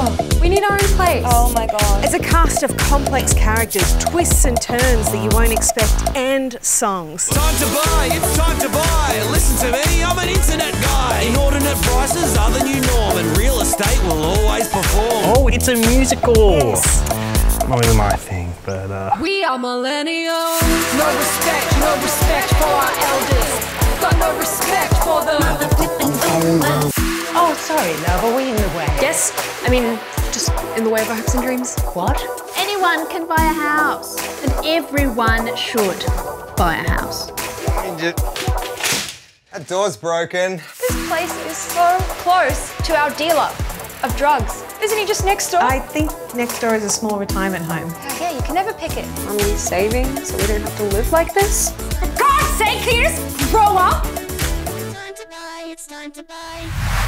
We need our own place. Oh my god. It's a cast of complex characters, twists and turns that you won't expect, and songs. Time to buy, it's time to buy. Listen to me, I'm an internet guy. Inordinate prices are the new norm, and real estate will always perform. Oh, it's a musical. Yes. Not really my thing, but We are millennials. No respect for our elders. Got no respect for the Oh, sorry, love, are we in the way? Yes, I mean, just in the way of our hopes and dreams. What? Anyone can buy a house, and everyone should buy a house. That door's broken. This place is so close to our dealer of drugs. Isn't he just next door? I think next door is a small retirement home. Yeah, you can never pick it. Are we saving so we don't have to live like this? For God's sake, can you just grow up? It's time to buy.